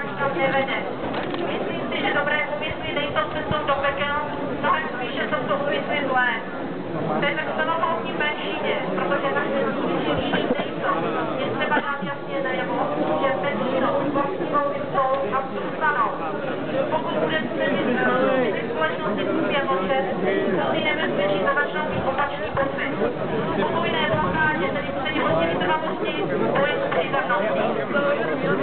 nikam nevede. Myslím si, že dobré úmysly nejsou cestou do pekel, mnohem spíše jsou to úmysly zlé. To je tak v celoploutní menšině, protože naše cítění nejsou. Je třeba dát jasně najevo, že menšinou vlastního jsou a zůstanou. Pokud bude ty společnosti tupě mlčet, hrozí nebezpečí, že začnou mít opačný pocit. Spokojné blokádě, tedy předělostní vytrvalosti, vojenské zahrnosti.